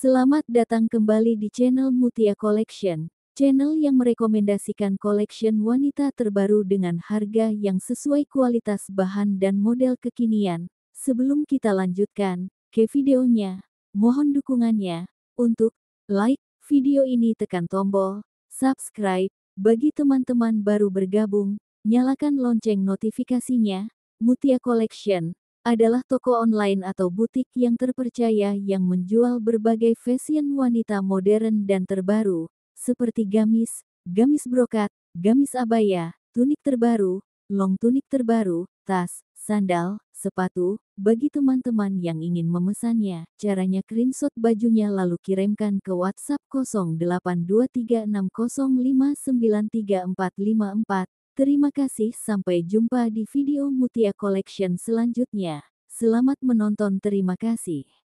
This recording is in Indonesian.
Selamat datang kembali di channel Mutia Collection, channel yang merekomendasikan collection wanita terbaru dengan harga yang sesuai kualitas bahan dan model kekinian. Sebelum kita lanjutkan ke videonya, mohon dukungannya. Untuk like video ini tekan tombol subscribe. Bagi teman-teman baru bergabung, nyalakan lonceng notifikasinya. Mutia Collection adalah toko online atau butik yang terpercaya yang menjual berbagai fashion wanita modern dan terbaru, seperti gamis, gamis brokat, gamis abaya, tunik terbaru, long tunik terbaru, tas, sandal, sepatu. Bagi teman-teman yang ingin memesannya, caranya screenshot bajunya lalu kirimkan ke WhatsApp 082360593454. Terima kasih, sampai jumpa di video Mutia Collection selanjutnya. Selamat menonton, terima kasih.